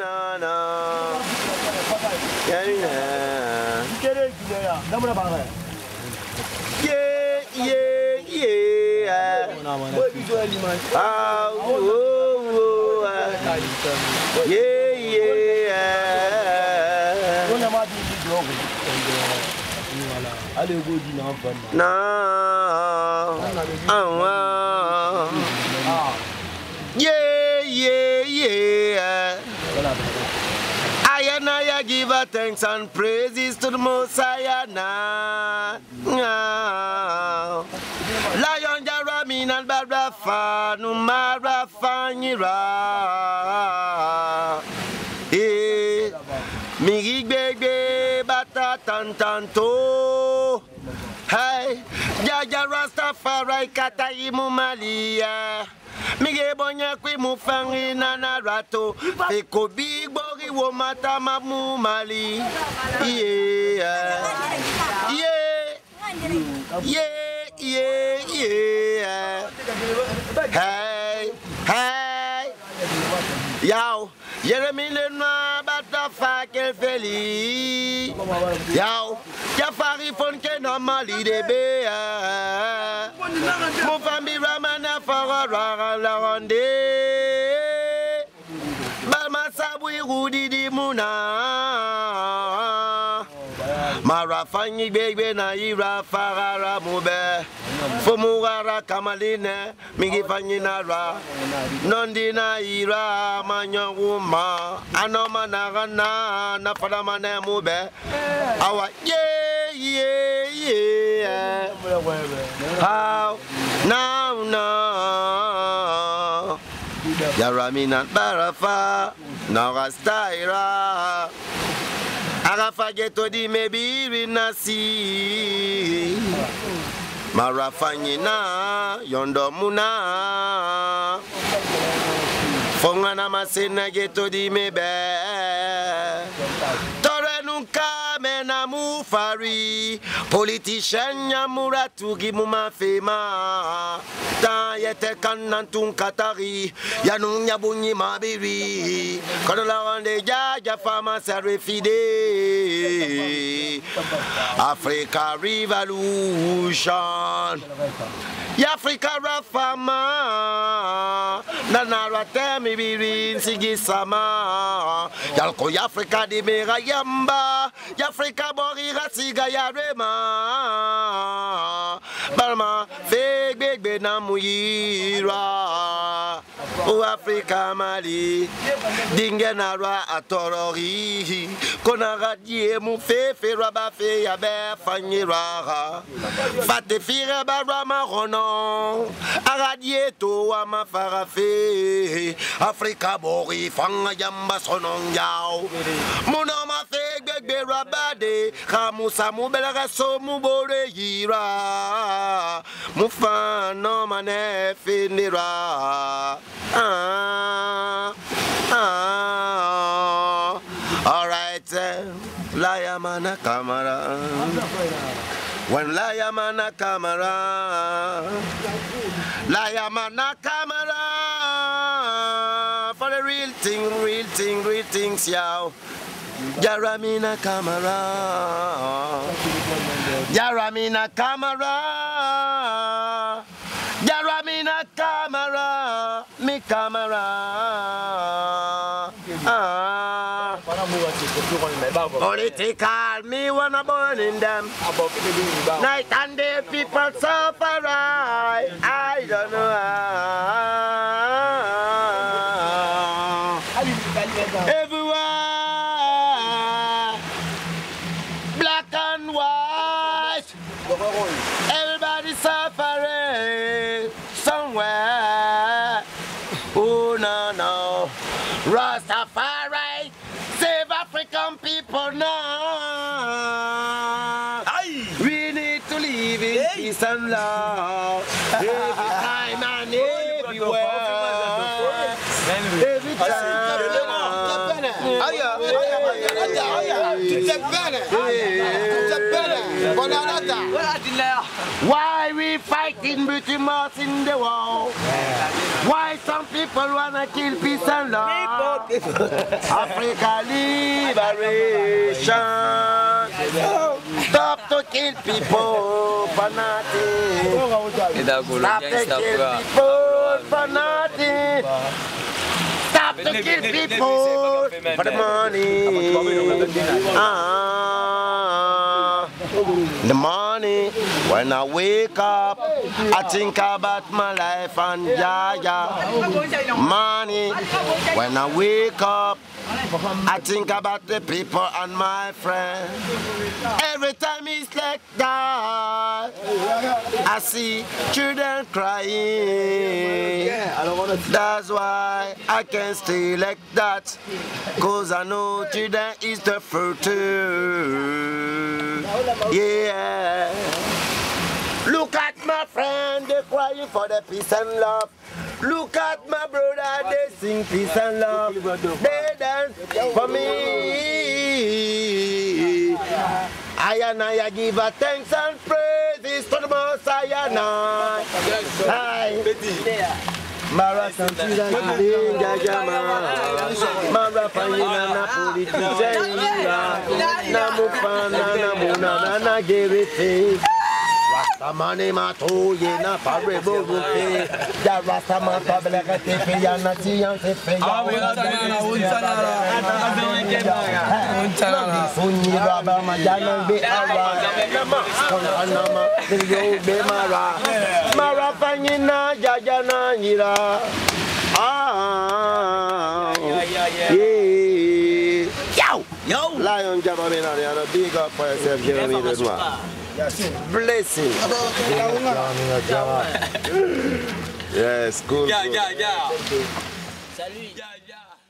I give a thanks and praises to the Most High. Lion Jaramin and Barafa, Numara Fanira. Migi Bebe Bata Tantanto. Hey, Jaja Rastafari Kataimu Malia. Mige bonya kwi mufangi na narato Feko big bori wo mata mamu mali Yeah Hey Yow Jeremy Lenoir bata fakel feli Yow Jafari fonke normali debe Mufambi ramana farara la ronde Balma sabui rudi di muna Marafanyi bebe na ira farara mube Fumurara kamaline Migi fanyi nara Nondi na ira manyanguma Anoma narana Nafaramane mube Awa yeah How now Yaraminat Barafa Narastaira Arafa geto di mebi nasi Marafanyina yondomuna Fongana masena geto di mebe Tore nunca mena mufari Politician yamuratu gimuma fema Ta yete kanantun katari Yanun yabunyi mabiri Konola wande jaja fama serifide Africa Revolution Africa Rafama Nanara temi birin sigisama Yalko Africa di mera yamba Africa borira siga yarema Balma feg beg namuyira O Africa Mali Dingenara atorori Konara die mu fe raba fe yabe fanyira Fate fire barama rono Aradieto ama farafe Africa bori fanga yamba sonon yao Munoma fe beg rabade Kamusa mu belaga so mu bore yira Mufano mane finira Alright, Layamana Kamara. When Layamana Kamara, Layamana Kamara for the real things, yow. Yaramina Kamara, Yaramina Kamara, Yaramina Kamara, mi Kamara. Political, me wanna burn in them. Night and day people suffer. I don't know how. Everywhere, black and white. Everybody suffering somewhere. Oh no, Rastafari. Save African people now. Aye. We need to live in peace and love. Every time and everywhere. Every time. Why we fighting British in the war? Why some people people wanna kill peace and love. Africa liberation. Stop to kill people for nothing. Stop to kill people for nothing. Stop to kill people for the money. The morning when I wake up, I think about my life and money. When I wake up, I think about the people and my friends. Every time it's like that, I see children crying. That's why I can't stay like that, cause I know children is the future. Yeah. Look at my friend, they crying for the peace and love. Look at my brother, they sing peace and love. They dance for me. I give a thanks and praises to the Most High. Mara Santira Kinga Jama Mara Payina Napoli Tijaira Namupana Namuna Nana Gerete Rastamane Mato Yena Parebo Rupe Da Rastaman Pabelaka Tepe Yana Tiyan Tepe Yana Sunni Rabba Majana Be Ara Nama Tiyo Be Mara Mara Payina Jajana Nira Yo! Lion Jabamina, big up for yourself, Jeremy Benoit. Blessing. Yes, cool. Yeah. Salut.